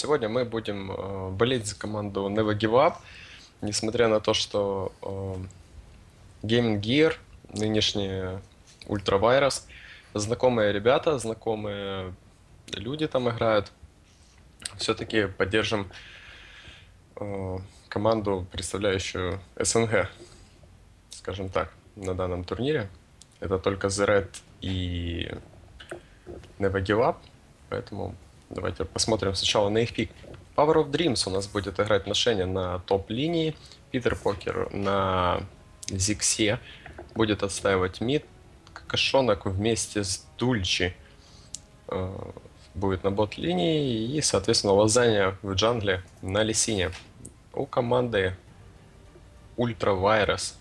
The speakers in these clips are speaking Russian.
Сегодня мы будем болеть за команду Never Give Up, несмотря на то, что Gaming Gear, нынешний Ultravirus, знакомые ребята, знакомые люди там играют. Все-таки поддержим команду, представляющую СНГ, скажем так, на данном турнире. Это только The Red и Never Give Up, поэтому давайте посмотрим сначала на их пик. Power of Dreams у нас будет играть ношение на топ-линии. Питер Покер на Зиксе будет отстаивать мид. Кокошонок вместе с Дульчи будет на бот-линии. И, соответственно, Лазанья в джангле на Лисине. У команды Ultravirus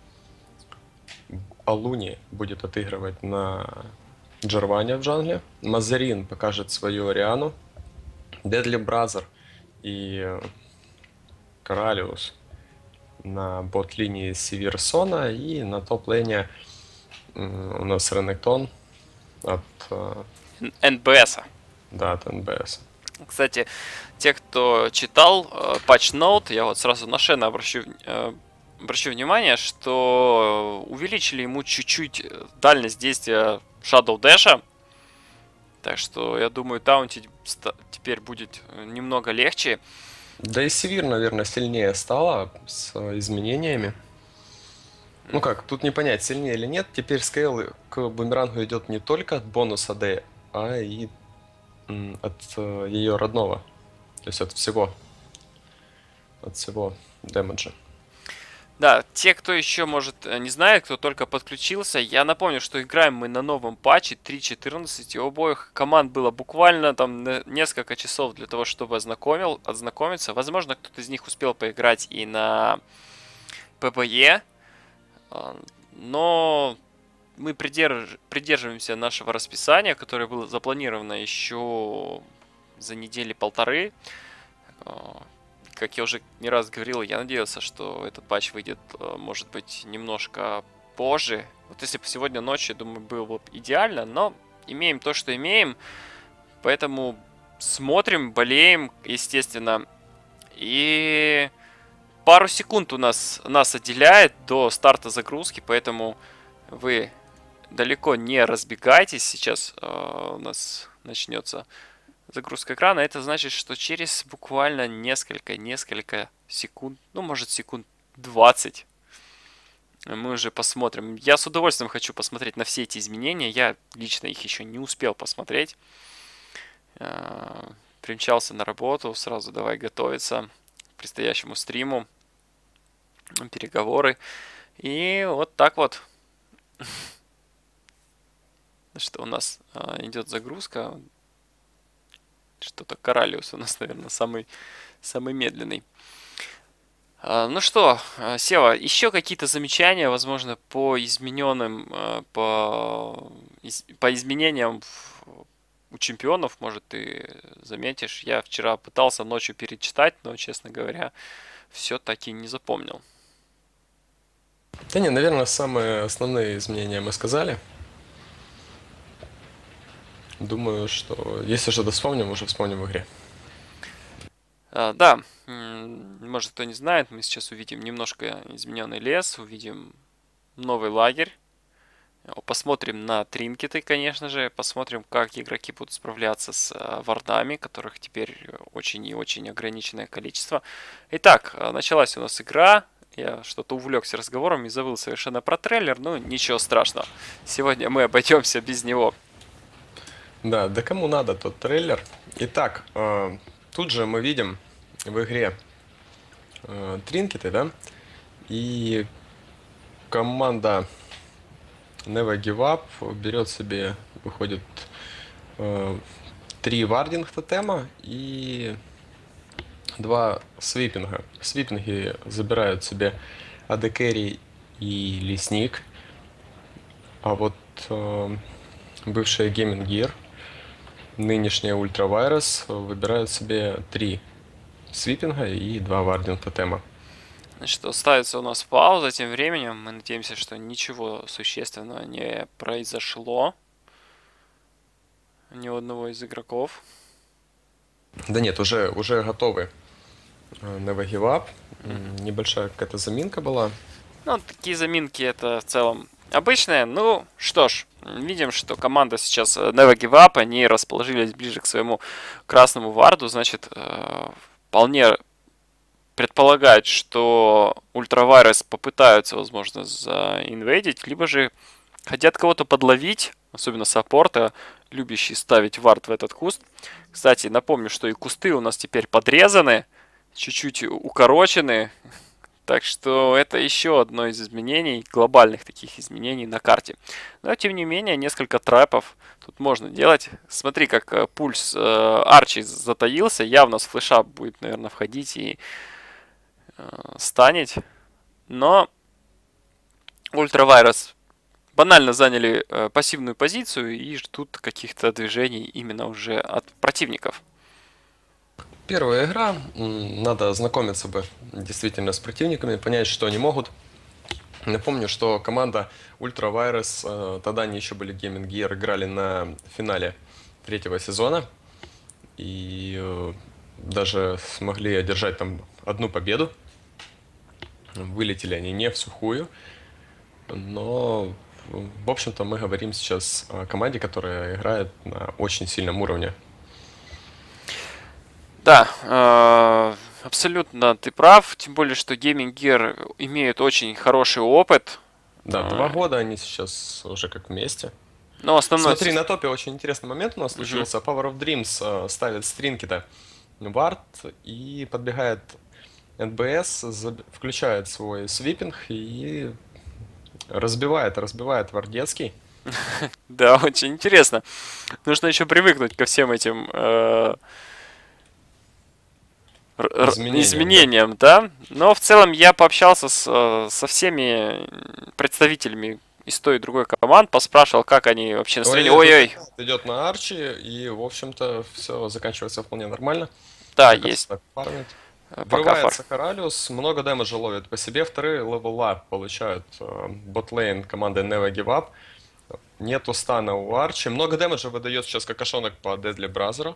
Алуни будет отыгрывать на Джарване в джангле. Мазарин покажет свою Ариану. Deadly Brother и Коралиус на бот-линии Сиверсона. И на топ-лейне у нас Ренектон от НБС. Да, от НБС. Кстати, те, кто читал патч-ноут, я вот сразу на Шена обращу внимание, что увеличили ему чуть-чуть дальность действия Shadow Dash. Так что, я думаю, таунтить теперь будет немного легче. Да и Севир, наверное, сильнее стала с изменениями. Ну как, тут не понять, сильнее или нет. Теперь скейл к бумерангу идет не только от бонуса D, а и от ее родного. То есть от всего дэмэджа. Да, те, кто еще, может, не знает, кто только подключился, я напомню, что играем мы на новом патче 3.14, и у обоих команд было буквально там несколько часов для того, чтобы ознакомиться. Возможно, кто-то из них успел поиграть и на ППЕ, но мы придерживаемся нашего расписания, которое было запланировано еще за недели полторы. Как я уже не раз говорил, я надеялся, что этот патч выйдет, может быть, немножко позже. Вот если бы сегодня ночью, думаю, было бы идеально, но имеем то, что имеем. Поэтому смотрим, болеем, естественно. И пару секунд нас отделяет до старта загрузки, поэтому вы далеко не разбегайтесь. Сейчас у нас начнется загрузка экрана. Это значит, что через буквально несколько секунд, ну, может, секунд 20, мы уже посмотрим. Я с удовольствием хочу посмотреть на все эти изменения. Я лично их еще не успел посмотреть. Примчался на работу, сразу давай готовиться к предстоящему стриму, переговоры. И вот так вот. Что у нас идет загрузка. Что-то Коралиус у нас, наверное, самый медленный. Ну что, Сева, еще какие-то замечания, возможно, по измененным, по изменениям у чемпионов, может, ты заметишь. Я вчера пытался ночью перечитать, но, честно говоря, все-таки не запомнил. Да не, наверное, самые основные изменения мы сказали. Думаю, что если что-то вспомним, уже вспомним в игре. Да, может, кто не знает, мы сейчас увидим немножко измененный лес, увидим новый лагерь. Посмотрим на тринкеты, конечно же. Посмотрим, как игроки будут справляться с вардами, которых теперь очень и очень ограниченное количество. Итак, началась у нас игра. Я что-то увлекся разговором и забыл совершенно про трейлер. Ну, ничего страшного. Сегодня мы обойдемся без него. Да, да кому надо тот трейлер. Итак, тут же мы видим в игре тринкеты, да? И команда Never Give Up берет себе, выходит 3 вардинг тотема и 2 свипинга. Свипинги забирают себе AD Carry и Лесник. А вот бывшая Gaming Gear, нынешняя Ultravirus, выбирают себе 3 свипинга и 2 вардинг тотема. Значит, ставится у нас пауза тем временем. Мы надеемся, что ничего существенного не произошло ни у одного из игроков. Да нет, уже готовы Never Give Up. Небольшая какая-то заминка была. Ну, такие заминки это в целом обычные. Ну, что ж, видим, что команда сейчас Never Give Up, они расположились ближе к своему красному варду, значит, вполне предполагают, что Ультравайрес попытаются, возможно, заинвейдить, либо же хотят кого-то подловить, особенно саппорта, любящий ставить вард в этот куст. Кстати, напомню, что и кусты у нас теперь подрезаны, чуть-чуть укорочены, так что это еще одно из изменений, глобальных таких изменений на карте. Но тем не менее, несколько трэпов тут можно делать. Смотри, как пульс Арчи затаился, явно с флеша будет, наверное, входить и станет. Но Ультравайрес банально заняли пассивную позицию и ждут каких-то движений именно уже от противников. Первая игра, надо знакомиться бы действительно с противниками, понять, что они могут. Напомню, что команда Ультравайрес, тогда они еще были Gaming Gear, играли на финале третьего сезона. И даже смогли одержать там одну победу. Вылетели они не в сухую. Но, в общем-то, мы говорим сейчас о команде, которая играет на очень сильном уровне. Да, абсолютно ты прав, тем более, что Gaming Gear имеют очень хороший опыт. Да, 2 года они сейчас уже как вместе. Но основной... Смотри, на топе очень интересный момент у нас случился. Power of Dreams ставит стринки-то вард и подбегает НБС, включает свой свипинг и разбивает вардецкий. Да, очень интересно. Нужно еще привыкнуть ко всем этим изменениям, да. Но в целом я пообщался со всеми представителями из той и другой команд, поспрашивал, как они вообще настроение. Ой-ой. Идет на Арчи, и, в общем-то, все заканчивается вполне нормально. Да, есть. Врывается Харалиус, много дэмэджа ловит по себе, вторые левела получают ботлейн команды Never Give Up. Нету стана у Арчи, много дэмэджа выдает сейчас какашонок по Deadly Brother.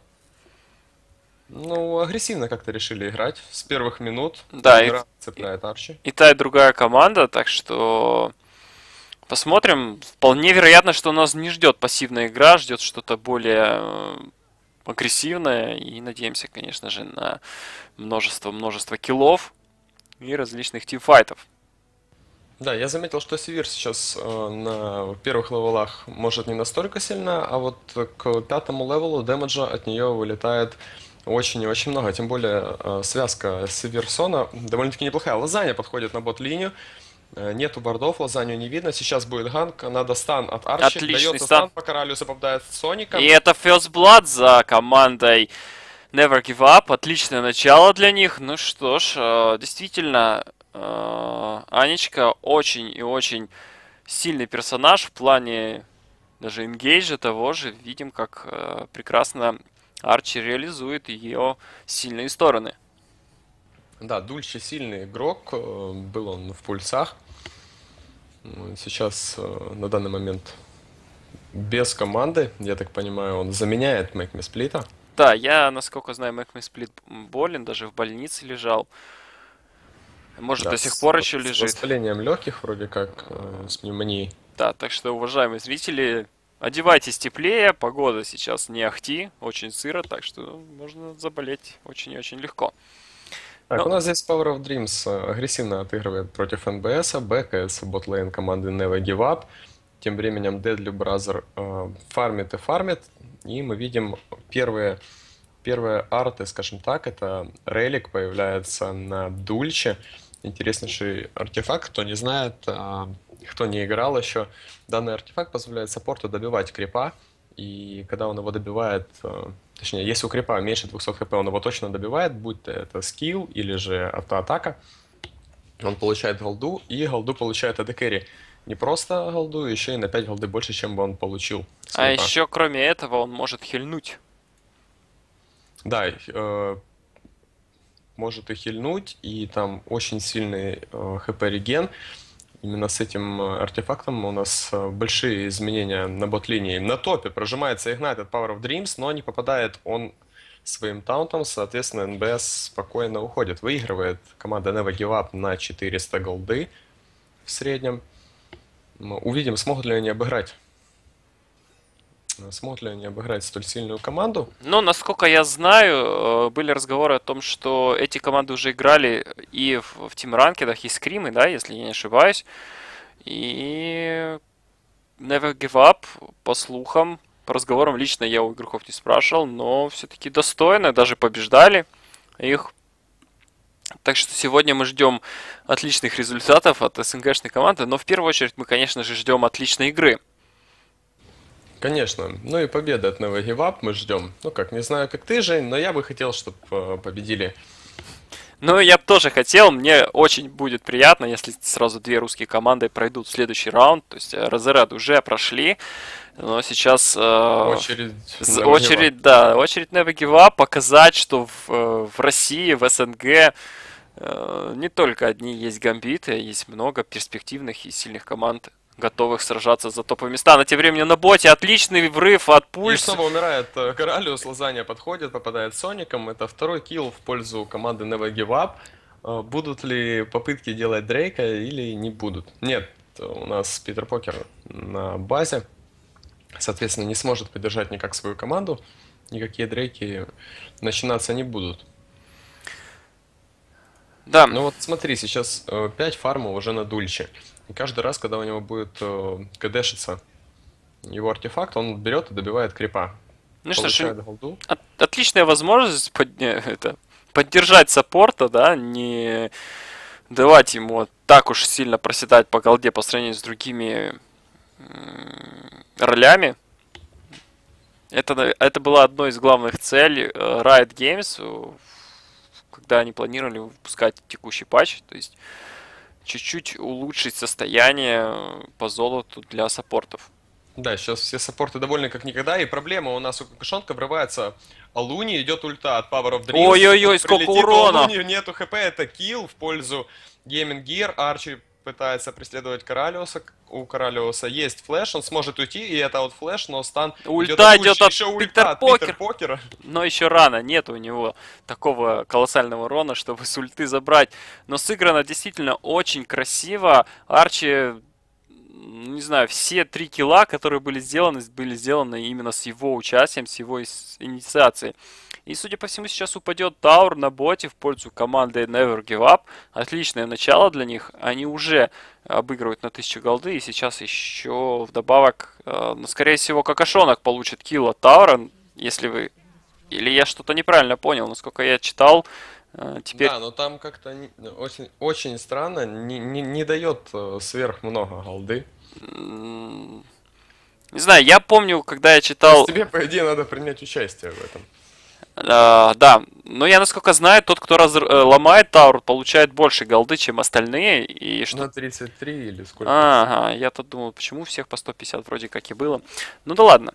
Ну, агрессивно как-то решили играть с первых минут. Да, цепляет Арчи. И та, и другая команда, так что посмотрим. Вполне вероятно, что нас не ждет пассивная игра, ждет что-то более агрессивное. И надеемся, конечно же, на множество киллов и различных тимфайтов. Да, я заметил, что Севир сейчас на первых левелах может не настолько сильно, а вот к 5-му левелу дэмэджа от нее вылетает очень и очень много. Тем более связка Северсона довольно-таки неплохая. Лазанья подходит на бот-линию. Нету бардов, лазанью не видно. Сейчас будет ганк, надо стан от Арчи. Отличный дается стан, по Коралиусу попадает Соника. И это First Blood за командой Never Give Up. Отличное начало для них. Ну что ж, действительно, Анечка очень и очень сильный персонаж в плане даже энгейджа того же. Видим, как прекрасно Арчи реализует ее сильные стороны. Да, Дульче сильный игрок, был он в пульсах. Сейчас на данный момент без команды, я так понимаю, он заменяет Make Me Split. Да, я, насколько знаю, Make Me Split болен, даже в больнице лежал. Может, до сих пор еще лежит. С воспалением легких, вроде как, с пневмонией. Да, так что, уважаемые зрители, одевайтесь теплее, погода сейчас не ахти, очень сыро, так что можно заболеть очень и очень легко. Так, у нас здесь Power of Dreams агрессивно отыгрывает против НБС, бэкается ботлейн команды Never Give Up. Тем временем Deadly Brother фармит и фармит, и мы видим первые арты, скажем так, это релик появляется на Дульче. Интереснейший артефакт, кто не знает, кто не играл еще, данный артефакт позволяет саппорту добивать крипа, и когда он его добивает, точнее, если у крипа меньше 200 хп, он его точно добивает, будь то это скилл или же автоатака, он получает голду, и голду получает AD Carry. Не просто голду, еще и на 5 голды больше, чем бы он получил. А еще, кроме этого, он может хильнуть. Да, может и хильнуть, и там очень сильный хп-реген. Именно с этим артефактом у нас большие изменения на бот-линии. На топе прожимается Ignite от Power of Dreams, но не попадает он своим таунтом, соответственно, НБС спокойно уходит. Выигрывает команда Never Give Up на 400 голды в среднем. Увидим, смогут ли они обыграть. Смогут ли они обыграть столь сильную команду? Но, насколько я знаю, были разговоры о том, что эти команды уже играли и в тимранкедах, и скримы, да, если я не ошибаюсь. И Never Give Up, по слухам, по разговорам, лично я у игроков не спрашивал, но все-таки достойно, даже побеждали их. Так что сегодня мы ждем отличных результатов от СНГшной команды, но в первую очередь мы, конечно же, ждем отличной игры. Конечно. Ну и победы от Never Give Up мы ждем. Ну как, не знаю, как ты, Жень, но я бы хотел, чтобы победили. Ну, я бы тоже хотел, мне очень будет приятно, если сразу две русские команды пройдут в следующий раунд. То есть Разерад уже прошли, но сейчас Очередь Never Give Up. очередь Never Give Up показать, что в России, в СНГ не только одни есть гамбиты, есть много перспективных и сильных команд, готовых сражаться за топовые места. На тем временем на боте отличный врыв от И Пульс. снова умирает Коралиус, Лазанья подходит, попадает Соником. Это второй килл в пользу команды Never Give Up. Будут ли попытки делать Дрейка или не будут? Нет, у нас Питер Покер на базе. Соответственно, не сможет поддержать никак свою команду. Никакие Дрейки начинаться не будут. Да. Ну вот смотри, сейчас 5 фармов уже на Дульче. И каждый раз, когда у него будет КДшиться его артефакт, он берет и добивает крипа. Ну что ж, Получает голду. отличная возможность поддержать саппорта, да, не давать ему так уж сильно проседать по голде по сравнению с другими ролями. Это была одной из главных целей Riot Games, когда они планировали выпускать текущий патч, то есть чуть-чуть улучшить состояние по золоту для саппортов. Да, сейчас все саппорты довольны как никогда, и проблема у нас у Какашонка врывается Алуни, идет ульта от Power of Dreams. Ой-ой-ой, сколько урона! Алуни, нету хп, это килл в пользу Gaming Gear. Арчи пытается преследовать Коралиуса. У Коралиуса есть флеш, он сможет уйти, и это вот флеш, но стан ульта идет от еще Питер от Покер. Покера. Но еще рано, нет у него такого колоссального урона, чтобы с ульты забрать. Но сыграно действительно очень красиво. Арчи, не знаю, все 3 килла, которые были сделаны именно с его участием, с его инициацией. И, судя по всему, сейчас упадет Таур на боте в пользу команды Never Give Up. Отличное начало для них. Они уже обыгрывают на 1000 голды. И сейчас еще вдобавок, скорее всего, Какашонок получит килл от Таура. Если вы... Или я что-то неправильно понял, насколько я читал. Теперь... Да, но там как-то очень, очень странно, не дает сверх много голды. Не знаю, я помню, когда я читал... Тебе, по идее, надо принять участие в этом. Да, но я насколько знаю, тот, кто ломает Таур, получает больше голды, чем остальные. И что... На 33 или сколько? Ага, я-то думал, почему у всех по 150 вроде как и было. Ну да ладно.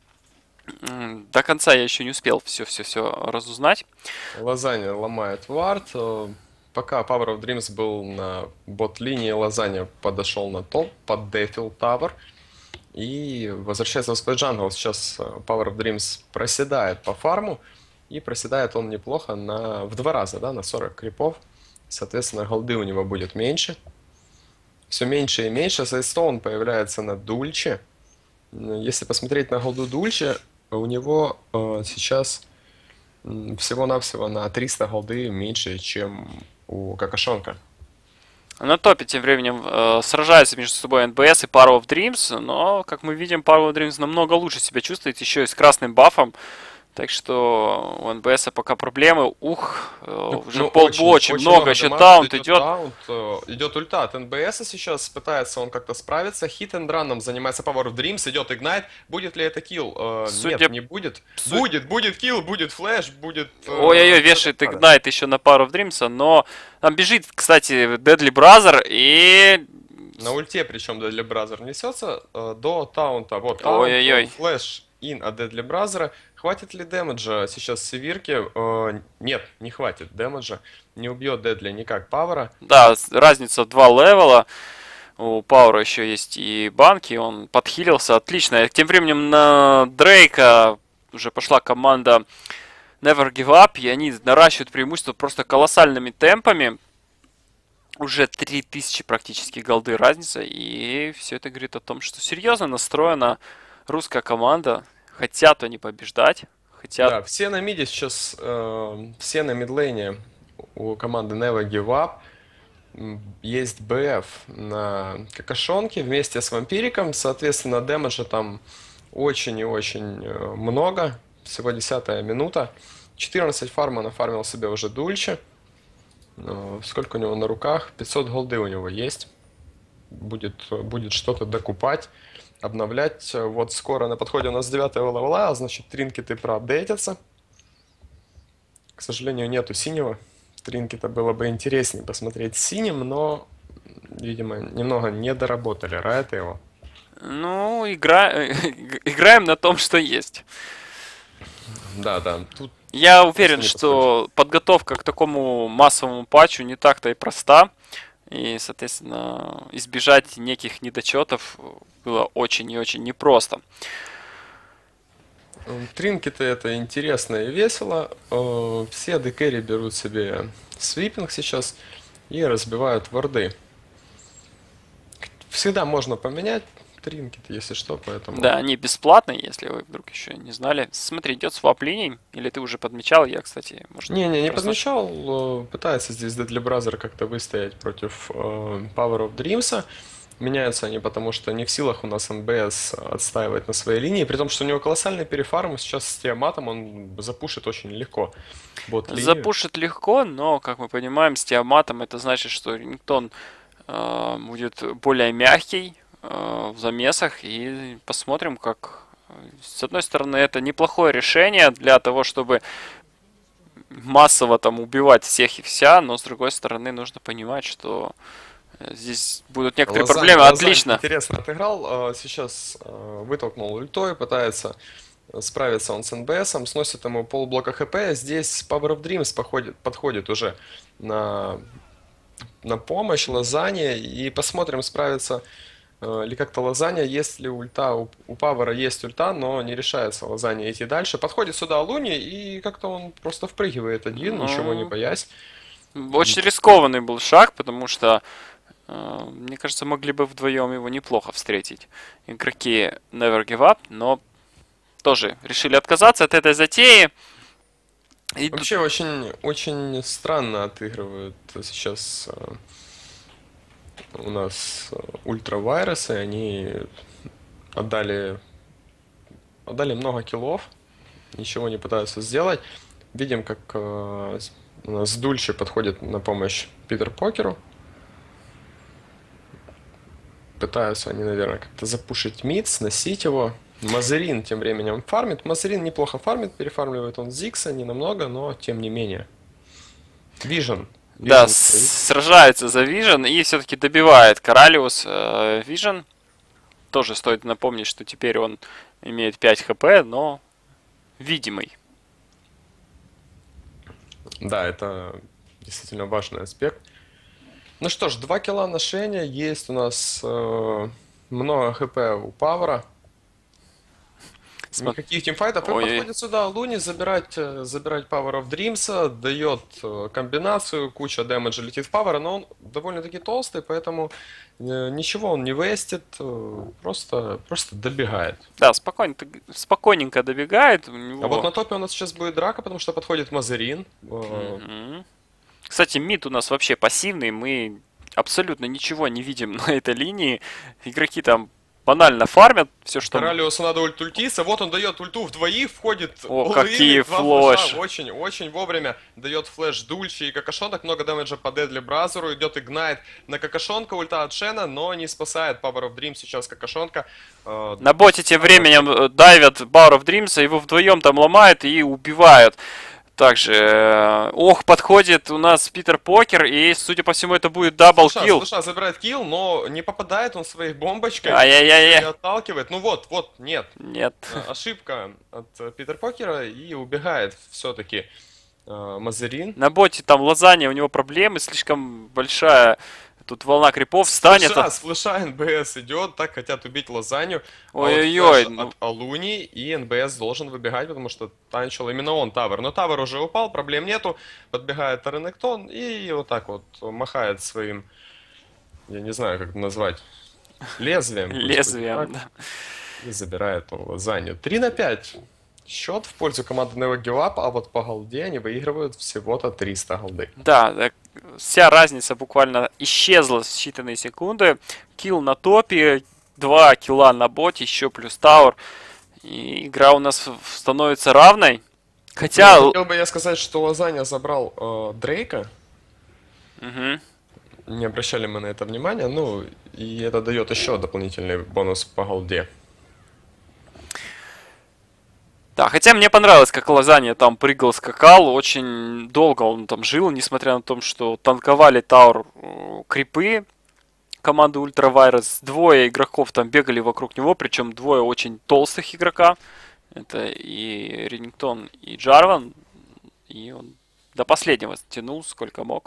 До конца я еще не успел все разузнать. Лазанья ломает вард. Пока Power of Dreams был на бот-линии, Лазанья подошел на топ, поддефил Тавр. И возвращается в свой джангл. Сейчас Power of Dreams проседает по фарму. И проседает он неплохо в 2 раза, да, на 40 крипов. Соответственно, голды у него будет меньше. Все меньше и меньше. Сайстоун появляется на Дульче. Если посмотреть на голду Дульче, у него сейчас всего-навсего на 300 голды меньше, чем у Какашонка. На топе тем временем сражаются между собой НБС и Power of Dreams, но, как мы видим, Power of Dreams намного лучше себя чувствует, еще и с красным бафом. Так что у НБС пока проблемы. Уже очень много, еще таунт идет. Идет ульта от НБС сейчас, пытается он как-то справиться. Хит-энд-раном занимается Power of Dreams, идет игнайт. Будет ли это килл? Нет, не будет. Будет килл, будет флэш, будет... Ой-ой-ой, вешает игнайт еще на Power of Dreams, но там бежит, кстати, Deadly Brother и... На ульте причем Deadly Brother несется до таунта. Вот таунт, флэш ин от Deadly Brother. Хватит ли дэмэджа сейчас Севирки? Нет, не хватит дэмэджа. Не убьет Дедли никак Павара. Да, разница в 2 левела. У Пауэра еще есть и банки, он подхилился, отлично. Тем временем на Дрейка уже пошла команда Never Give Up, и они наращивают преимущество просто колоссальными темпами. Уже 3000 практически голды разница, и все это говорит о том, что серьезно настроена русская команда. Хотят они побеждать, хотят... Да, все на миде сейчас, все на мидлейне у команды Never Give Up. Есть БФ на какашонке вместе с вампириком, соответственно, дэмэджа там очень и очень много. Всего 10-я минута. 14 фарма нафармил себе уже Дульче. Сколько у него на руках? 500 голды у него есть. Будет что-то докупать, обновлять. Вот скоро на подходе у нас 9-го левела, значит тринкеты проапдейтятся. К сожалению, нету синего. Тринкета было бы интереснее посмотреть синим, но, видимо, немного не доработали Riot его. Ну, играем на том, что есть. Да, тут я уверен, что подготовка к такому массовому патчу не так-то и проста. И, соответственно, избежать неких недочетов было очень и очень непросто. Тринкеты это интересно и весело. Все декэри берут себе свипинг сейчас и разбивают варды. Всегда можно поменять тринкет, если что, поэтому... Да, они бесплатные, если вы вдруг еще не знали. Смотри, идет своп линий, или ты уже подмечал? Я, кстати, может... Не подмечал. Пытается здесь Deadly Brother как-то выстоять против Power of Dreams. Меняются они, потому что не в силах у нас НБС отстаивать на своей линии, при том, что у него колоссальный перефарм, сейчас с Тиаматом он запушит очень легко. Запушит легко, но, как мы понимаем, с Тиаматом это значит, что Рингтон будет более мягкий в замесах, и посмотрим, как... С одной стороны, это неплохое решение для того, чтобы массово там убивать всех и вся, но с другой стороны, нужно понимать, что здесь будут некоторые проблемы. Отлично. Интересно отыграл. Сейчас вытолкнул ультой, пытается справиться он с НБСом, сносит ему полблока хп. Здесь Power of Dreams подходит уже на помощь Лазанье. И посмотрим, справится ли как-то Лазанья. Если ульта, у Павара есть ульта, но не решается Лазанья идти дальше. Подходит сюда Луни, и как-то он просто впрыгивает один, ничего не боясь. Очень рискованный был шаг, потому что мне кажется, могли бы вдвоем его неплохо встретить игроки Never Give Up, но тоже решили отказаться от этой затеи. И вообще очень странно отыгрывают сейчас у нас ультравайросы. Они отдали много киллов, ничего не пытаются сделать. Видим, как у нас Дульче подходит на помощь Питер Покеру. Пытаются они, наверное, как-то запушить мид, сносить его. Мазерин тем временем фармит. Мазерин неплохо фармит, перефармливает он Зикса, не намного, но тем не менее. Вижен. Да, сражается за Вижен и все-таки добивает Коралиус Вижен. Тоже стоит напомнить, что теперь он имеет 5 хп, но видимый. Да, это действительно важный аспект. Ну что ж, 2 килла ношения, есть у нас много хп у Павара. Никаких тимфайтов. И подходит сюда Луни забирать Power of Dreams, дает комбинацию, куча дэмэджа летит в Павара, но он довольно-таки толстый, поэтому ничего он не вестит, просто добегает. Да, спокойненько добегает. А вот на топе у нас сейчас будет драка, потому что подходит Мазерин. Кстати, мид у нас вообще пассивный, мы абсолютно ничего не видим на этой линии. Игроки там банально фармят все, что... Коралиусу надо ультультиться, вот он дает ульту в двоих, входит... О, какие флэш! Очень вовремя дает флэш Дульче и Какашонок, много дэмэджа по Deadly Brother, идет игнайт на Какашонка, ульта от Шена, но не спасает Power of Dreams сейчас Какашонка. На боте тем временем дайвят Power of Dreams, его вдвоем там ломают и убивают. Также, подходит у нас Питер Покер, и, судя по всему, это будет даблкилл. Слыша забирает килл, но не попадает он своей бомбочкой. Ай-яй-яй. Отталкивает. Ну вот, нет. Нет. Ошибка от Питер Покера, и убегает все-таки Мазерин. На боте там Лазанья, у него проблемы, слишком большая Тут волна крипов встанет. С флеша НБС идет, так хотят убить Лазанью. Ой-ой-ой. От Алуни, и НБС должен выбегать, потому что танчил именно он тавер. Но тавер уже упал, проблем нету. Подбегает Ренектон и вот так вот махает своим, я не знаю, как это назвать, лезвием. Лезвием, да. И забирает он Лазанью. 3-5. Счет в пользу команды Never Give Up, а вот по голде они выигрывают всего-то 300 голды. Да, вся разница буквально исчезла в считанные секунды. Килл на топе, 2 килла на боте, еще плюс тауэр. И игра у нас становится равной. Хотя... Хотел бы я сказать, что Лазанья забрал Дрейка. Угу. Не обращали мы на это внимания. Ну, и это дает еще дополнительный бонус по голде. Да, хотя мне понравилось, как Лазанья там прыгал, скакал, очень долго он там жил, несмотря на то, что танковали тауэр крипы команды Ультравайрес. Двое игроков там бегали вокруг него, причем двое очень толстых игрока. Это и Реннингтон, и Джарван. И он до последнего тянул, сколько мог.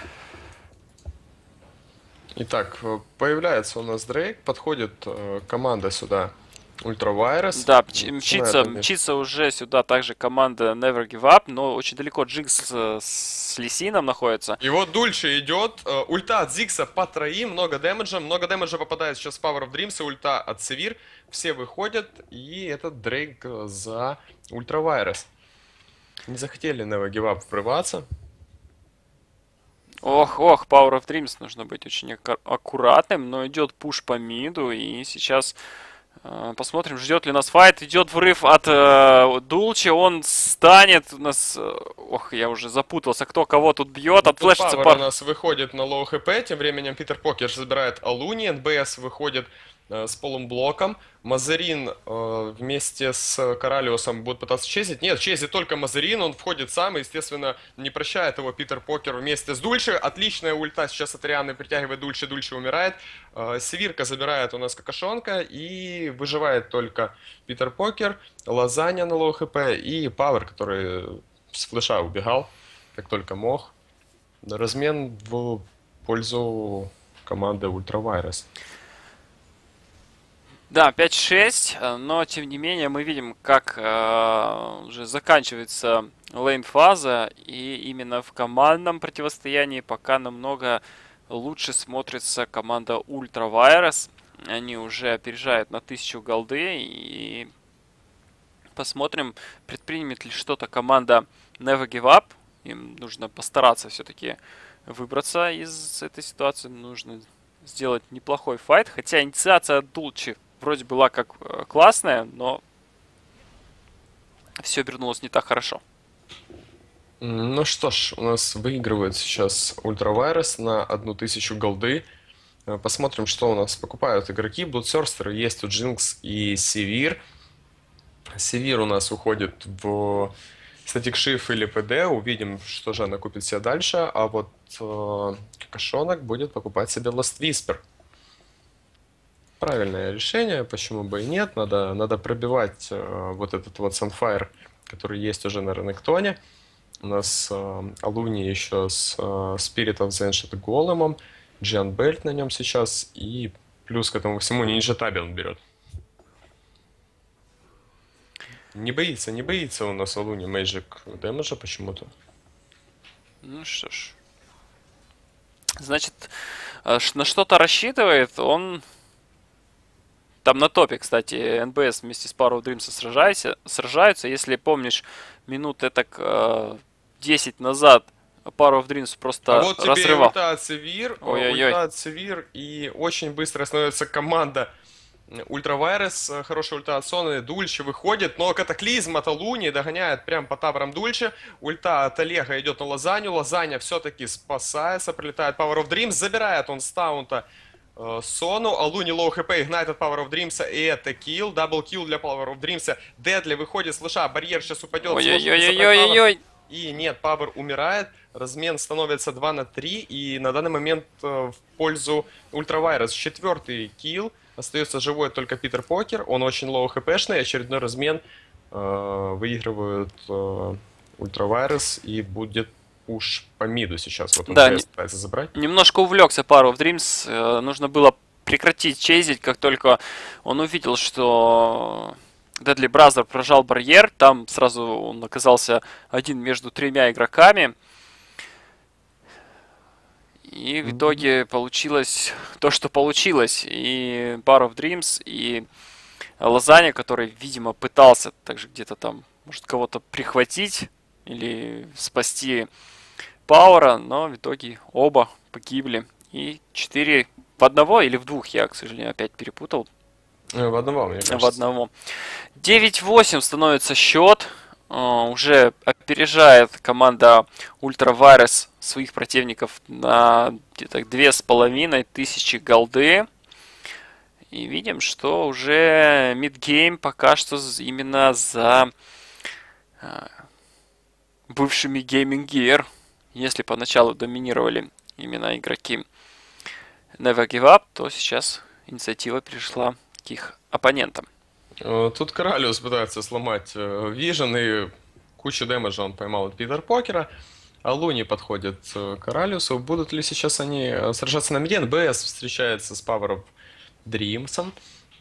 Итак, появляется у нас Дрейк, подходит команда сюда. Ультравайрес. Да, мчится уже сюда также команда Never Give Up, но очень далеко Джигс с Лисином находится. И вот Дульче идет, ульта от Зигса по троим, много дэмэджа попадает сейчас в Power of Dreams, и ульта от Севир, все выходят, и этот Дрейк за Ультравайрес. Не захотели Never Give Up врываться. Ох, Power of Dreams нужно быть очень аккуратным, но идет пуш по миду, и сейчас... Посмотрим, ждет ли нас файт. Идет врыв от Дулчи. Он станет у нас... Ох, я уже запутался, кто кого тут бьет. От флешится пар. У нас выходит на лоу хп. Тем временем Питер Покер забирает Алуни. НБС выходит с полым блоком. Мазерин вместе с Коралиусом будут пытаться чезить. Нет, чезит только Мазерин. Он входит сам и, естественно, не прощает его Питер Покер вместе с Дульче. Отличная ульта сейчас от Рианы притягивает Дульче. Дульче умирает. Севирка забирает у нас Какашонка. И выживает только Питер Покер, Лазанья на лоу хп и Пауэр, который с флеша убегал, как только мог. Размен в пользу команды Ультравайрес. Да, 5-6, но тем не менее мы видим, как уже заканчивается лейн-фаза, и именно в командном противостоянии пока намного лучше смотрится команда Ультравайрес. Они уже опережают на 1000 голды, и посмотрим, предпримет ли что-то команда Never Give Up. Им нужно постараться все-таки выбраться из этой ситуации, нужно сделать неплохой файт, хотя инициация от Дулчи вроде была как классная, но все обернулось не так хорошо. Ну что ж, у нас выигрывает сейчас Ультравайрес на 1000 голды. Посмотрим, что у нас покупают игроки. Блудсерстеры есть у Джинкс и Севир. Севир у нас уходит в Static Shift или ПД. Увидим, что же она купит себе дальше. А вот Какашонок будет покупать себе Last Whisper. Правильное решение, почему бы и нет. Надо пробивать вот этот вот Sunfire, который есть уже на Ренектоне. У нас Алуни еще с Spirit of the Ancient Големом. Джиан Бельт на нем сейчас. И плюс к этому всему Ninja Tabi он берет. Не боится у нас Алуни Magic дэмэджа почему-то. Ну что ж. Значит, на что-то рассчитывает. Он... Там на топе, кстати, НБС вместе с Power of Dreams сражаются. Если помнишь, минут так 10 назад Power of Dreams просто вот тебе разрывал. Ульта от Севир, и очень быстро становится команда Ультравайрес, хорошая ульта от Соны, Дульче выходит, но Катаклизм от Алуни догоняет прям по таборам Дульче. Ульта от Олега идет на Лазанью, Лазанья все-таки спасается, прилетает Power of Dreams, забирает он с таунта Сону, Алуни лоу хп, игнает от Power of Dreams, и это килл, даблкилл для Power of Dreams. Дедли выходит с лыша, барьер сейчас упадет. Ой-ой-ой-ой-ой-ой. И нет, Power умирает, размен становится 2 на 3, и на данный момент в пользу Ультравайрес 4-й килл. Остается живой только Питер Покер, он очень лоу хпшный, очередной размен выигрывают Ультравайрес, и будет пуш по миду сейчас. Вот Да, НБС пытается забрать. немножко увлекся Power of Dreams. Нужно было прекратить чейзить, как только он увидел, что Deadly Brother прожал барьер. Там сразу он оказался один между тремя игроками. И в итоге получилось то, что получилось. И Power of Dreams, и Лазанья, который, видимо, пытался также где-то там, может, кого-то прихватить или спасти Пауэра, но в итоге оба погибли. И 4 в одного или в двух, я, к сожалению, опять перепутал. В одного, мне кажется. В одного. 9-8 становится счет. Уже опережает команда Ультравайрес своих противников на где-то 2500 голды. И видим, что уже мидгейм пока что именно за бывшими Gaming Gear. Если поначалу доминировали именно игроки Never Give Up, то сейчас инициатива перешла к их оппонентам. Тут Коралиус пытается сломать Вижен, и кучу дэмэджа он поймал от Питер Покера. А Луни подходит к Коралиусу. Будут ли сейчас они сражаться на миде? НБС встречается с Power of Dreams.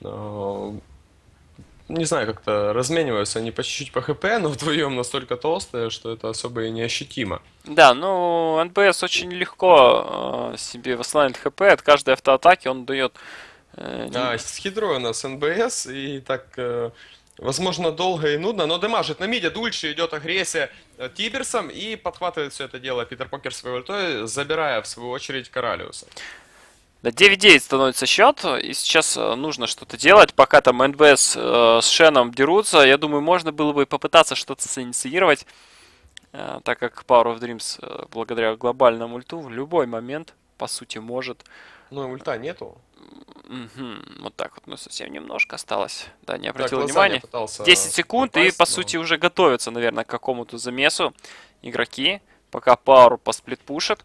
Не знаю, как-то размениваются они по чуть-чуть по ХП, но вдвоем настолько толстые, что это особо и неощутимо. Да, ну НБС очень легко себе восстанавливает ХП. От каждой автоатаки он дает... С хидрой у нас НБС, и так, возможно, долго и нудно, но демажит на миде. Дульше идет агрессия Тиберсом, и подхватывает все это дело Питер Покер своей ультой, забирая в свою очередь Коралиуса. Да, 9-9 становится счет, и сейчас нужно что-то делать, пока там НБС с Шеном дерутся. Я думаю, можно было бы попытаться что-то инициировать, так как Power of Dreams, благодаря глобальному ульту, в любой момент, по сути, может. Ну, ульта нету. Вот так вот, ну совсем немножко осталось. Да, не обратил внимания. 10 секунд, попасть, и по сути уже готовятся, наверное, к какому-то замесу игроки, пока Power посплитпушит.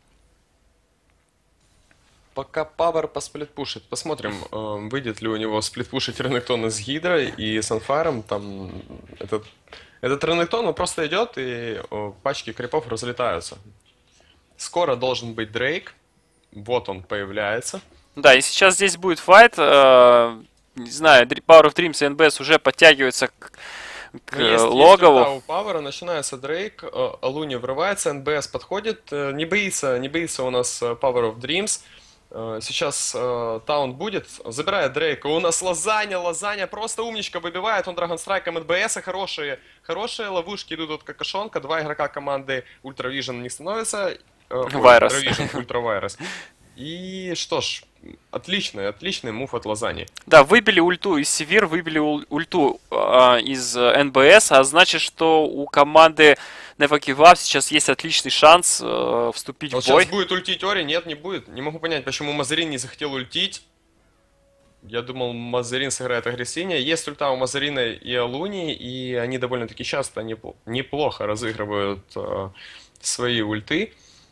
Пока Power посплитпушит. Посмотрим, выйдет ли у него сплитпушить Ренектона с Гидрой и с Анфайром. Там этот Ренектон, он просто идет, и пачки крипов разлетаются. Скоро должен быть Дрейк. Вот он появляется. Да, и сейчас здесь будет файт. Не знаю, Power of Dreams и NBS уже подтягиваются к логову. Есть у Power, начинается Дрейк, Алуни врывается, NBS подходит. Не боится у нас Power of Dreams. Сейчас таун будет, забирает Дрейка. У нас Лазанья просто умничка выбивает. Он Драгонстрайком НБС. Хорошие ловушки идут от Какашонка. Два игрока команды Ультра Vision не становятся. Ультра Вайрес. И что ж, отличный мув от Лазани. Да, выбили ульту из Севир, выбили ульту из НБС, а значит, что у команды Never Give Up сейчас есть отличный шанс вступить в бой. Сейчас будет ультить Ори? Нет, не будет. Не могу понять, почему Мазарин не захотел ультить. Я думал, Мазарин сыграет агрессивнее. Есть ульта у Мазарина и Алуни, и они довольно-таки часто неплохо разыгрывают свои ульты.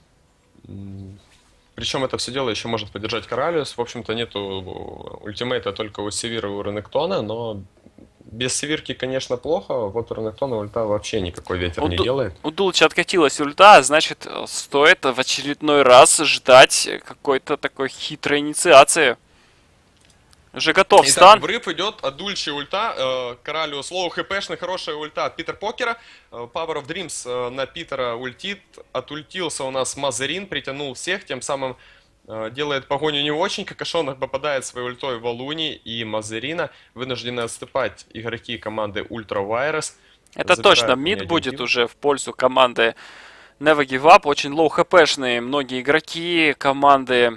Причем это все дело еще может поддержать Коралиус. В общем-то, нету ультимейта только у Севира и у Ренектона, но без Севирки, конечно, плохо. Вот у Ренектона ульта вообще никакой ветер не делает. У Дулча откатилась ульта, значит, стоит в очередной раз ждать какой-то такой хитрой инициации. Уже готов стан. Врыв идет от Дульчи ульта, Коралиус лоу хпшный, хорошая ульта от Питер Покера. Power of Dreams на Питера ультит, отультился у нас Мазарин, притянул всех, тем самым делает погоню не очень. Какашонок попадает своей ультой в Алуни и Мазарина. Вынуждены отступать игроки команды Ультра Вайрес. Это точно, мид будет уже в пользу команды Never Give Up. Очень лоу хпшные многие игроки команды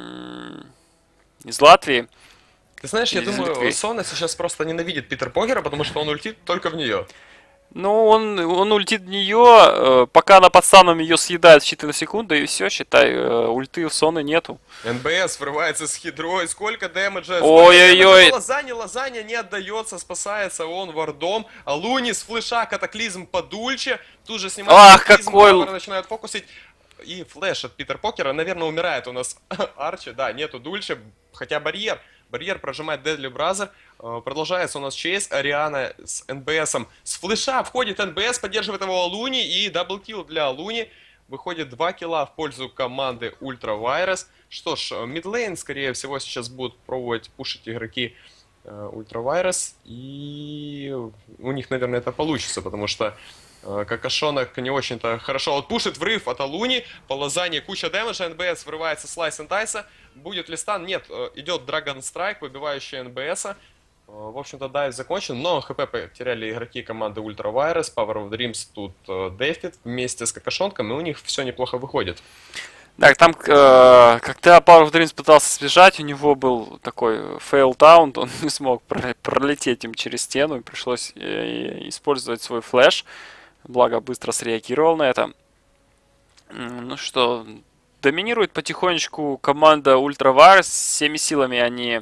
из Латвии. Ты знаешь, я думаю, Сона сейчас просто ненавидит Питер Покера, потому что он ультит только в нее. Ну, он ультит в нее, пока она под станом ее съедает в считанные секунды, и все, считай, ульты у Соны нету. НБС врывается с хидрой, сколько дэмэджа. Ой-ой-ой. Лазанья не отдается, спасается он вардом. А Луни с флеша катаклизм по Дульче. Тут же снимает катаклизм, начинают фокусить. И флеш от Питер Покера, наверное, умирает у нас Арчи. Да, нету Дульче, хотя барьер. Барьер прожимает Deadly Brother. Продолжается у нас чейз. Ариана с НБСом. С флеша входит НБС, поддерживает его Алуни. И даблкил для Алуни. Выходит 2 килла в пользу команды Ultra Virus. Что ж, мидлейн, скорее всего, сейчас будут пробовать пушить игроки Ultra Virus. И у них, наверное, это получится, потому что Какашонок не очень-то хорошо отпушит. Врыв от Алуни. По Лозанне куча дэмэджа. НБС врывается слайс Энтайса. Будет ли стан? Нет. Идет Dragon Strike, выбивающий НБСа. В общем-то, дайв закончен, но хп потеряли игроки команды Ultra Virus. Power of Dreams тут дефит вместе с Какашонком, и у них все неплохо выходит. Так, там, когда Power of Dreams пытался сбежать, у него был такой fail таунт, он не смог пролететь им через стену, и пришлось использовать свой флэш. Благо, быстро среагировал на это. Ну что, доминирует потихонечку команда Ultra Virus. Всеми силами они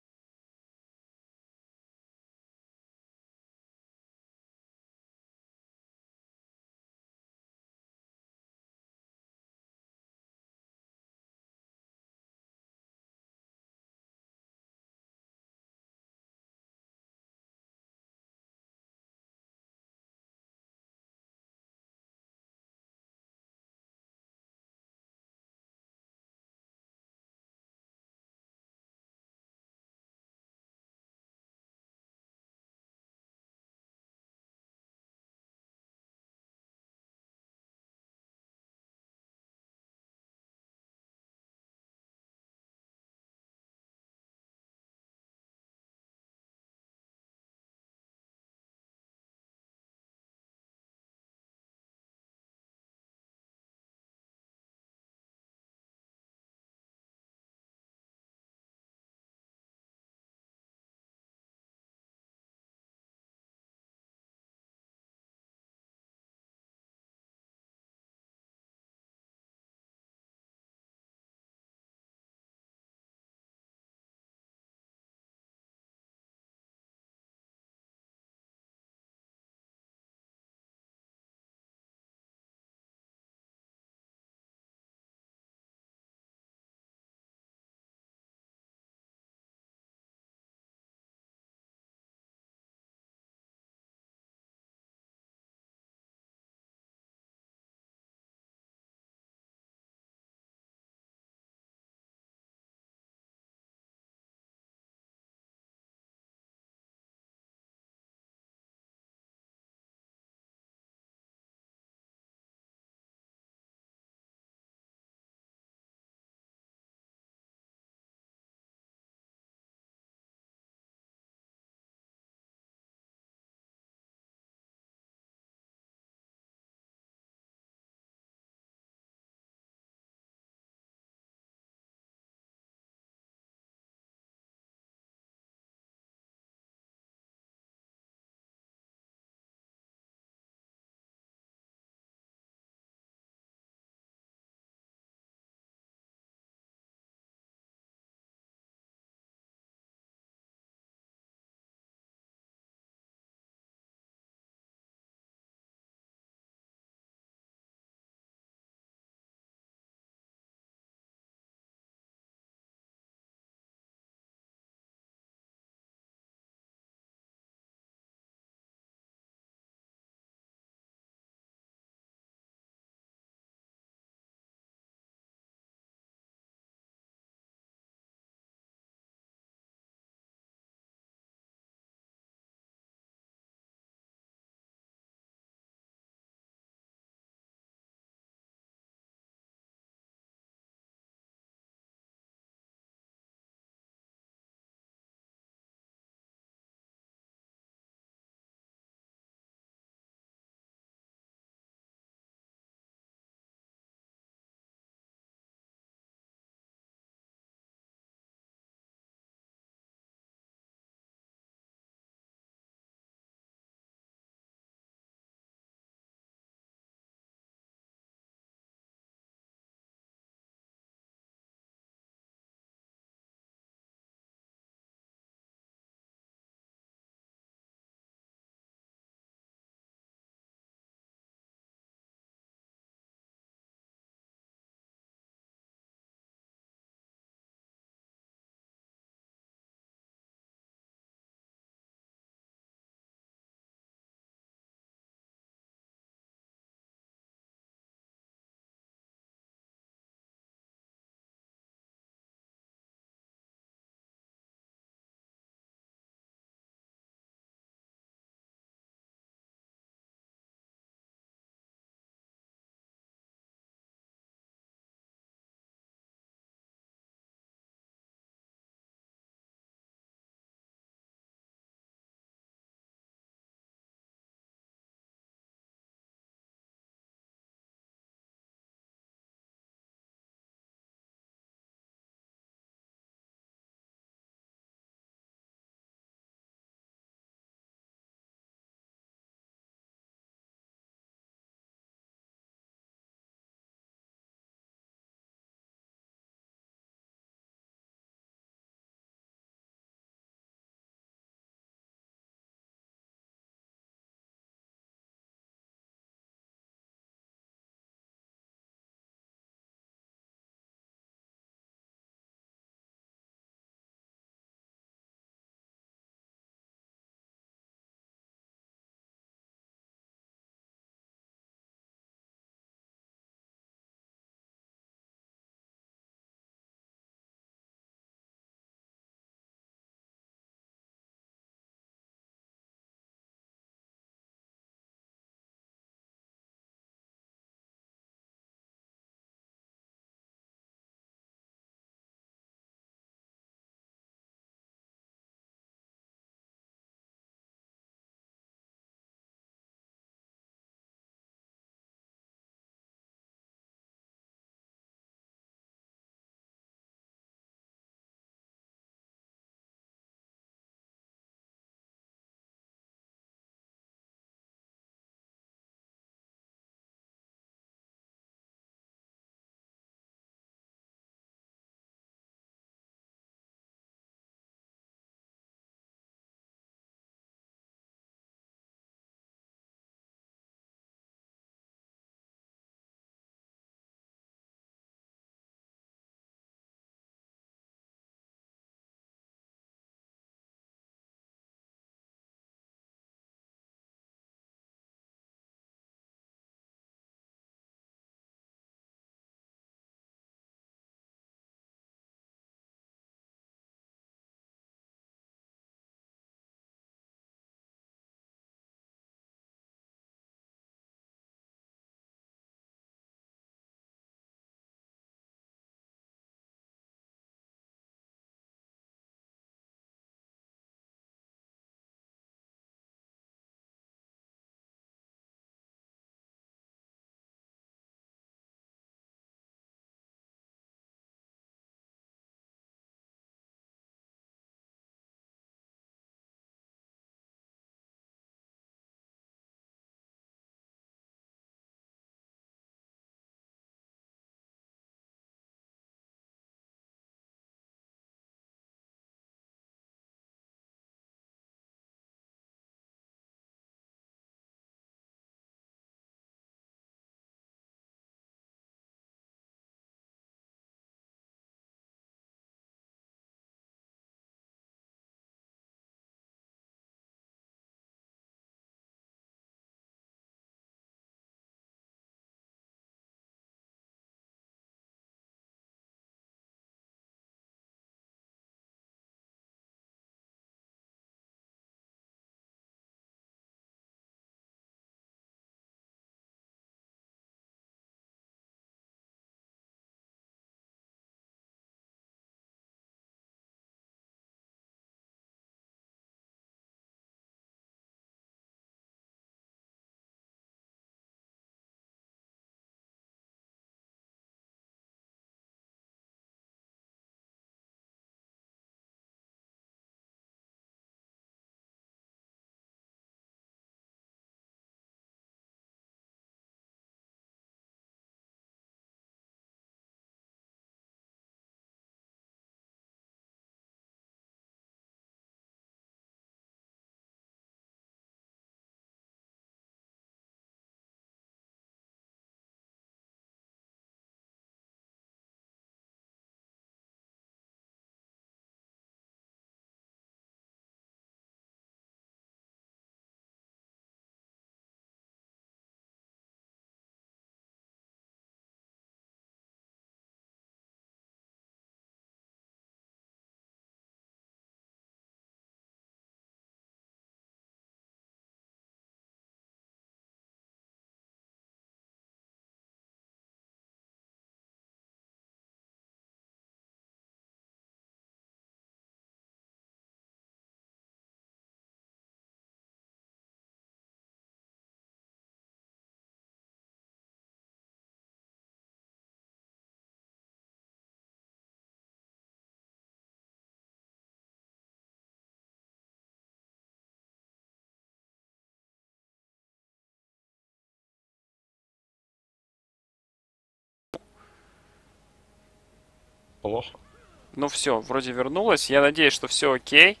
плохо. Ну все, вроде вернулась. Я надеюсь, что все окей.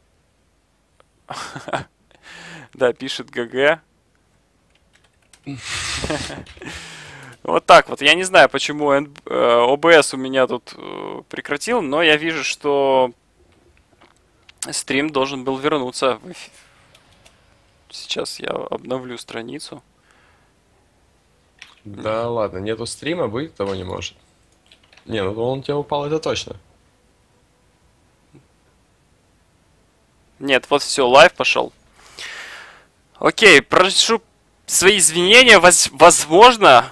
Да, пишет ГГ. Вот так вот. Я не знаю, почему ОБС у меня тут прекратил, но я вижу, что стрим должен был вернуться. Сейчас я обновлю страницу. Да ладно, нету стрима, быть того не может. Не, ну он у тебя упал, это точно. Нет, вот все, лайв пошел. Окей, прошу свои извинения. Возможно,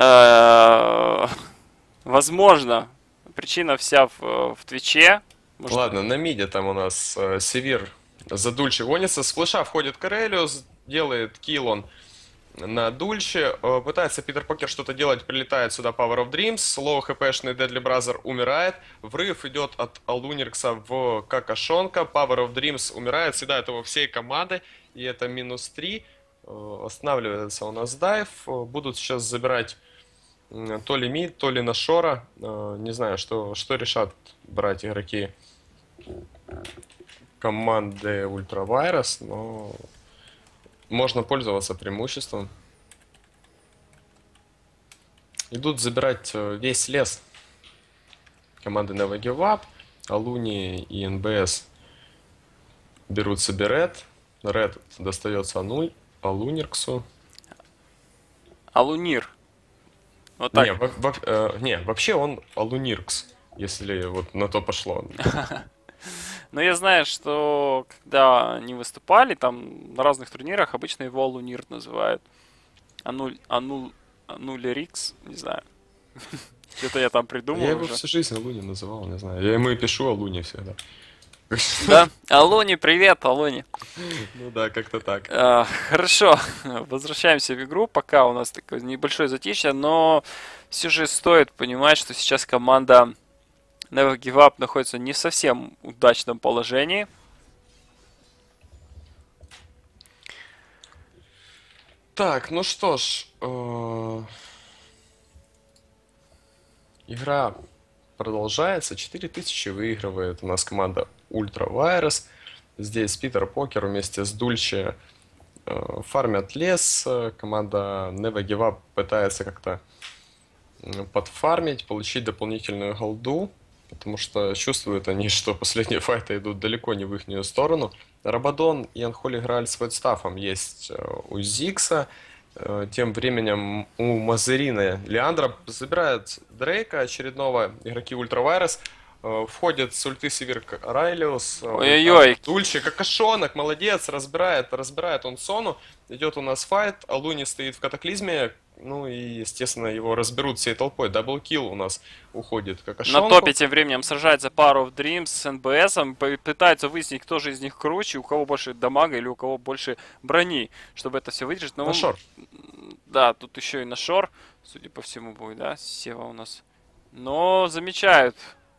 возможно, причина вся в Твиче. Может, Ладно, на миде там у нас Севир за Дульче гонится. С флеша входит Карелиус, делает килл он на Дульче. Пытается Питер Покер что-то делать, прилетает сюда Power of Dreams. Лоу хпшный Deadly Brother умирает. Врыв идет от Алуниркса в Какашонка. Power of Dreams умирает, съедает его всей команды. И это минус 3. Останавливается у нас дайв. Будут сейчас забирать то ли мид, то ли на шора. Не знаю, что решат брать игроки команды Ultravirus, но можно пользоваться преимуществом. Идут забирать весь лес команды Never Give Up. Алуни и НБС берут себе Ред. Ред достается Алунирксу. Алунир. Вот так. Не, вообще он Алуниркс, если вот на то пошло. Но я знаю, что когда они выступали, там на разных турнирах обычно его Алунир называют. Анулерикс, не знаю. Что-то я там придумал. Я его уже. всю жизнь Алуни называл, не знаю. Я ему и пишу Алуни всегда. Да? Алони, привет, Алони. Ну да, как-то так. Хорошо, возвращаемся в игру. Пока у нас такое небольшое затишье, но все же стоит понимать, что сейчас команда Never Give Up находится не в совсем удачном положении. Так, ну что ж, игра продолжается. 4000 выигрывает у нас команда Ultravirus. Здесь Питер Покер вместе с Дульче фармят лес. Команда Never Give Up пытается как-то подфармить, получить дополнительную голду, потому что чувствуют они, что последние файты идут далеко не в их сторону. Рабадон и Анхоли Грааль с вайтстафом есть у Зикса. Тем временем у Мазерина Леандра забирает Дрейка очередного, игроки Ultravirus. Входит с ульты Севир Райлиус. Ой-ой-ой. Дульче, какашонок, молодец, разбирает он Сону. Идет у нас файт, Алуни стоит в катаклизме. Ну и, естественно, его разберут всей толпой. Даблкил у нас уходит какашонку. На топе тем временем сражается Power of Dreams с НБСом. Пытаются выяснить, кто же из них круче, у кого больше дамага или у кого больше брони, чтобы это все выдержать. Но На шор. Да, тут еще и на шор, судя по всему, будет, да, Сева у нас. Но замечают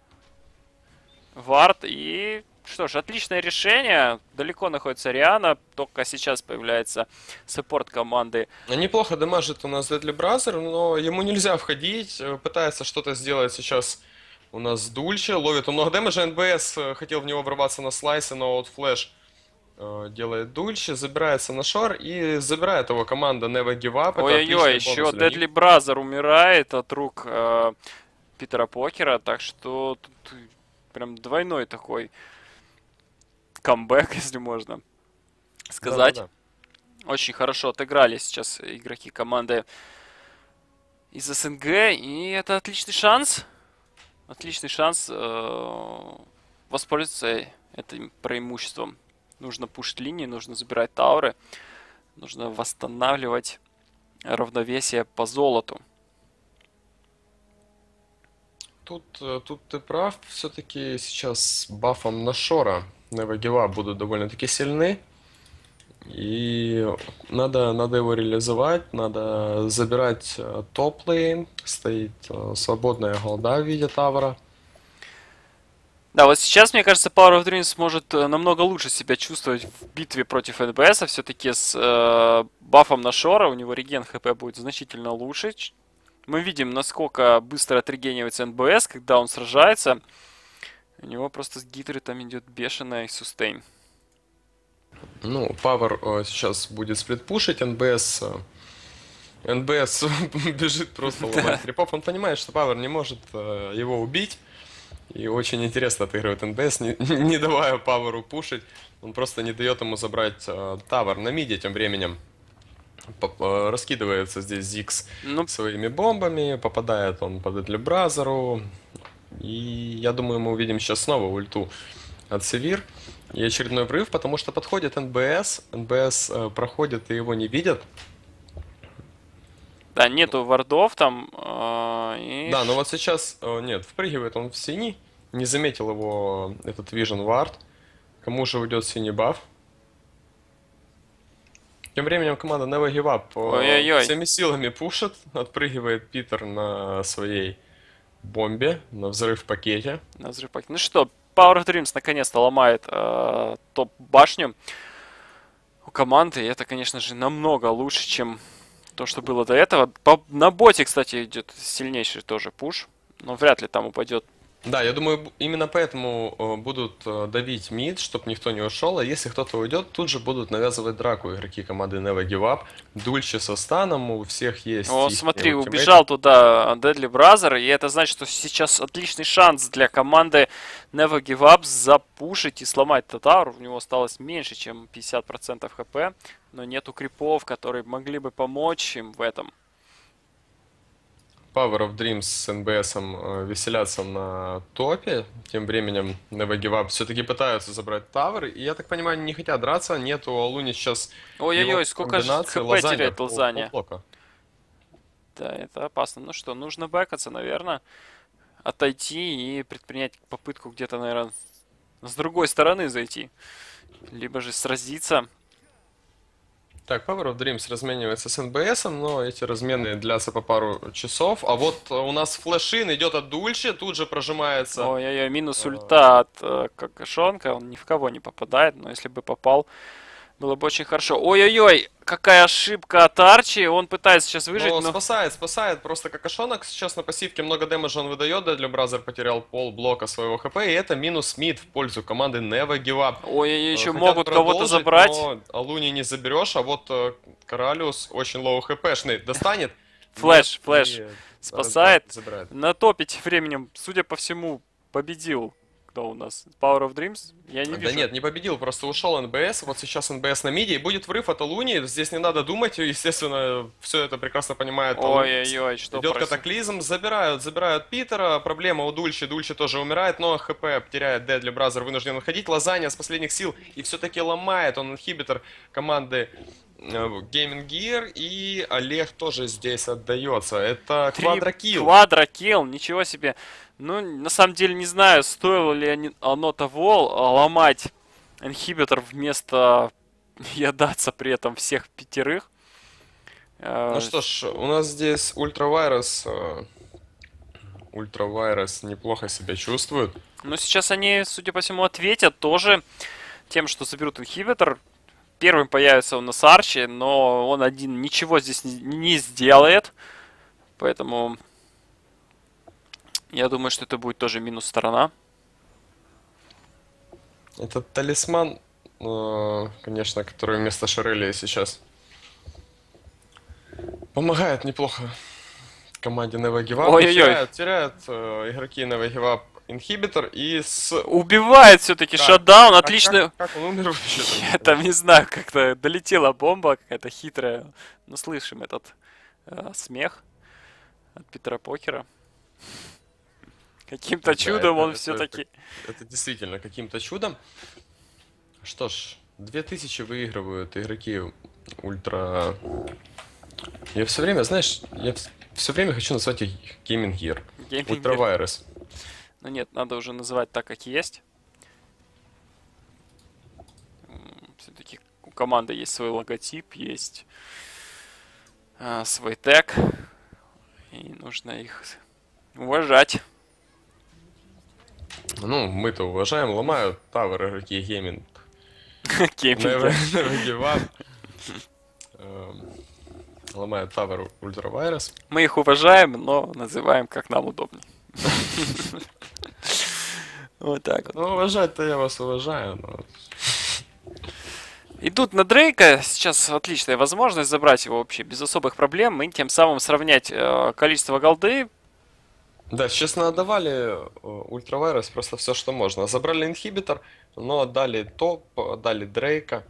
Вард и... Что ж, отличное решение. Далеко находится Риана. Только сейчас появляется саппорт команды. Неплохо дамажит у нас Deadly Brother, но ему нельзя входить. Пытается что-то сделать сейчас у нас Дульче. Ловит он много дэмэджа. НБС хотел в него врываться на слайсе, но вот флэш делает Дульче. Забирается на шор и забирает его команда Never Give Up. Ой-ой-ой, еще Deadly Brother умирает от рук Питера Покера. Так что тут прям двойной такой камбэк, если можно сказать. Да-да-да. Очень хорошо отыграли сейчас игроки команды из СНГ. И это отличный шанс. Отличный шанс воспользоваться этим преимуществом. Нужно пушить линии, нужно забирать тауры. Нужно восстанавливать равновесие по золоту. Тут ты прав. Все-таки сейчас с бафом на шора Never Give Up будут довольно-таки сильны. И надо его реализовать, надо забирать топ-лейн. Стоит свободная голда в виде тавра. Да, вот сейчас, мне кажется, Power of Dreams может намного лучше себя чувствовать в битве против НБС. Все-таки с бафом на шора у него реген хп будет значительно лучше. Мы видим, насколько быстро отрегенивается НБС, когда он сражается. У него просто с гидры там идет бешеная сустейн. Ну, Power сейчас будет сплитпушить, НБС бежит просто ломать крипов. Он понимает, что Power не может его убить. И очень интересно отыгрывает НБС, не давая Power пушить. Он просто не дает ему забрать тавер. На миде тем временем раскидывается здесь Зикс Ну, своими бомбами. Попадает он по Дедли Бразеру. И я думаю, мы увидим сейчас снова ульту от Севир. И очередной взрыв, потому что подходит НБС. НБС проходит и его не видят. да, нету вардов там. Да, но вот сейчас, нет, впрыгивает он в синий. Не заметил его этот Vision Ward. Кому же уйдет синий баф? Тем временем команда Never Give Up Ой-ой-ой. всеми силами пушит. Отпрыгивает Питер на своей бомбе, на взрыв в пакете. На взрыв пакет. Ну что, Power of Dreams наконец-то ломает топ-башню у команды. И это, конечно же, намного лучше, чем то, что было до этого. На боте, кстати, идет сильнейший тоже пуш. Но вряд ли там упадет. Да, я думаю, именно поэтому будут давить мид, чтобы никто не ушел. А если кто-то уйдет, тут же будут навязывать драку игроки команды Never Give Up. Дульче со станом, у всех есть. О, их смотри, ультимейты. убежал туда Deadly Brother, и это значит, что сейчас отличный шанс для команды Never Give Up запушить и сломать Татар. У него осталось меньше, чем 50% хп, но нету крипов, которые могли бы помочь им в этом. Power of Dreams с НБС веселятся на топе. Тем временем Never Give Up все-таки пытаются забрать тавер. И я так понимаю, не хотят драться. Нету у Алуни сейчас Ой-ой-ой, его сколько же комбинации. хп Лазанья теряет Лазанья. полблока. Да, это опасно. Ну что, нужно бэкаться, наверное, отойти и предпринять попытку где-то, наверное, с другой стороны зайти. Либо же сразиться. Так, Power of Dreams разменивается с НБС, но эти размены длятся по пару часов. А вот у нас флешин идет от Дульче, тут же прожимается. Ой-ой-ой, минус ульта от Какашонка. Он ни в кого не попадает, но если бы попал, было бы очень хорошо. Ой-ой-ой, какая ошибка от Арчи. Он пытается сейчас выжить, Но но... спасает просто Какашонок. Сейчас на пассивке много дэмэджа он выдает. Дедли Бразер потерял пол блока своего хп. И это минус мид в пользу команды Never Give Up. Ой-ой-ой, еще Хотят могут кого-то продолжить, забрать. но Алуни не заберешь, а вот Коралиус очень лоу хпшный достанет. Флэш, Нет, флэш. и, Спасает. забирает. На топе тем временем, судя по всему, победил. Кто у нас? Power of Dreams? Я не Да вижу. нет, не победил, просто ушел НБС. Вот сейчас НБС на миде, и будет врыв от Алуни. Здесь не надо думать, естественно, все это прекрасно понимает Алуни. Ой-ой-ой, что Идет происходит? катаклизм, забирают Питера. Проблема у Дульче тоже умирает, но хп теряет Дедли Бразер, вынужден уходить. Лазанья с последних сил и все-таки ломает он инхибитор команды Gaming Gear, и Олег тоже здесь отдается. Это квадрокилл. Квадрокилл, ничего себе. Ну, на самом деле, не знаю, стоило ли оно того ломать инхибитор вместо ядаться при этом всех пятерых. Ну что ж, у нас здесь Ультравайрус. Ультравайрус неплохо себя чувствует. Но сейчас они, судя по всему, ответят тоже тем, что заберут инхибитор. Первым появится он на Сарче, но он один ничего здесь не сделает. Поэтому я думаю, что это будет тоже минус сторона. Этот талисман, конечно, который вместо Шарелия сейчас помогает неплохо команде Never Give Up. Ой-ой-ой. Теряют игроки Never Give Up инхибитор и с... Убивает все-таки шатдаун, отлично. Как он умер вообще? Я там не знаю, как-то долетела бомба какая-то хитрая. Ну, слышим этот смех от Питера Покера. Каким-то чудом он все-таки... Это действительно каким-то чудом. Что ж, 2000 выигрывают игроки ультра... Я все время, знаешь, я все время хочу назвать их Gaming Gear. Ультравайрус. Ну нет, надо уже называть так, как есть. Все-таки у команды есть свой логотип, есть свой тег. И нужно их уважать. Ну, мы-то уважаем, ломают тавер игроки гейминг. Never Give Up. ломает Tower Ultra Virus. Мы их уважаем, но называем как нам удобнее. Вот так вот. Ну, уважать-то я вас уважаю, но... Идут на Дрейка, сейчас отличная возможность забрать его вообще без особых проблем и тем самым сравнять количество голды. Да, честно, отдавали Ультравайрес просто все, что можно. Забрали инхибитор, но отдали топ, отдали Дрейка.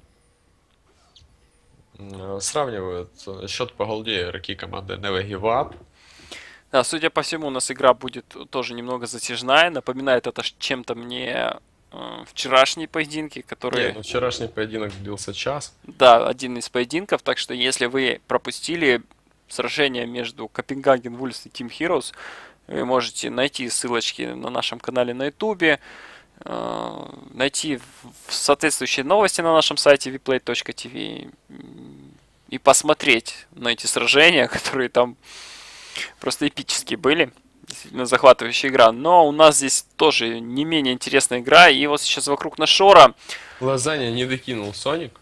Сравнивают счет по голде игроки команды Never Give Up. Да, судя по всему, у нас игра будет тоже немного затяжная. Напоминает это чем-то мне вчерашние поединки, которые... Не, ну вчерашний поединок длился час. Да, один из поединков, так что если вы пропустили сражение между Копенгаген Вульфс и Team Heroes, вы можете найти ссылочки на нашем канале на ютубе, найти соответствующие новости на нашем сайте vplay.tv и посмотреть на эти сражения, которые там просто эпические были. Действительно захватывающая игра. Но у нас здесь тоже не менее интересная игра. И вот сейчас вокруг Нашора... Лазанья не докинул Соник.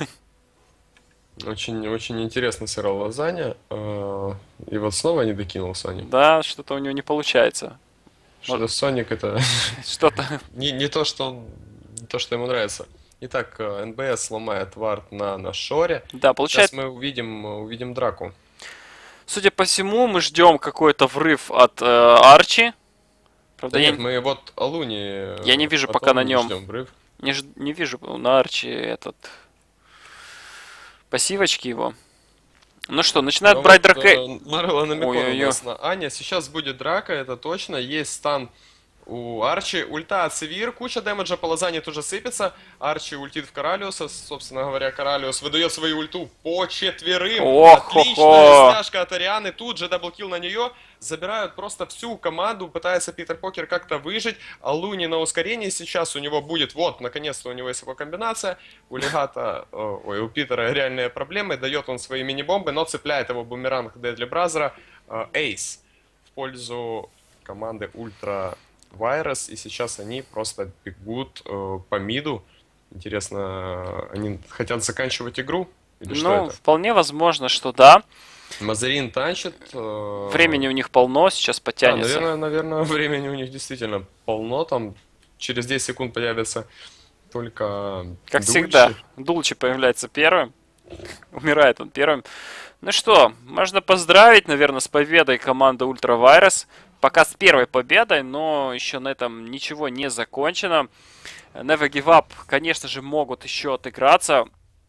Очень интересно сыграл Лазанья. И вот снова не докинул Соник. Да, что-то у него не получается. Что Соник это Что-то... не то, что ему нравится. Итак, НБС ломает вард на Нашоре. Да, получается... Сейчас мы увидим драку. Судя по всему, мы ждем какой-то врыв от Арчи. Правда, Да нет, мы вот Алуни... Я не вижу от пока на Алуни нем. ждем врыв. Не вижу на Арчи этот... пассивочки его. Ну что, начинают брать драке... Марла намекнул Ой-ой-ой. нас на Аня. Сейчас будет драка, это точно. Есть стан у Арчи. Ульта от Севир. Куча дэмэджа по Лазане тоже сыпется. Арчи ультит в Коралиуса. Собственно говоря, Коралиус выдает свою ульту по четверым. Отличная стяжка от Арианы. Тут же даблкил на нее. Забирают просто всю команду. Пытается Питер Покер как-то выжить. А Луни на ускорении сейчас у него будет. Вот, наконец-то у него есть его комбинация. У Легата, у Питера реальные проблемы. Дает он свои мини-бомбы, но цепляет его бумеранг Дедли Бразера. Эйс в пользу команды Ультра Virus. И сейчас они просто бегут по миду. Интересно, они хотят заканчивать игру? Или что Ну, это? вполне возможно, что да. Мазарин танчит. Времени у них полно, сейчас потянется. Наверное, времени у них действительно полно. Там через 10 секунд появится только Как Дульчи. всегда, Дулчи появляется первым. Умирает он первым. Ну что, можно поздравить, наверное, с победой команды Ultra Virus. Пока с первой победой, но еще на этом ничего не закончено. Never Give Up, конечно же, могут еще отыграться.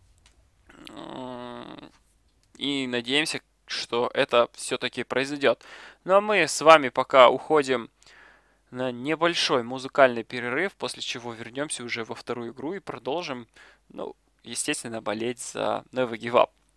И надеемся, что это все-таки произойдет. Ну а мы с вами пока уходим на небольшой музыкальный перерыв, после чего вернемся уже во вторую игру и продолжим, ну, естественно, болеть за Never Give Up.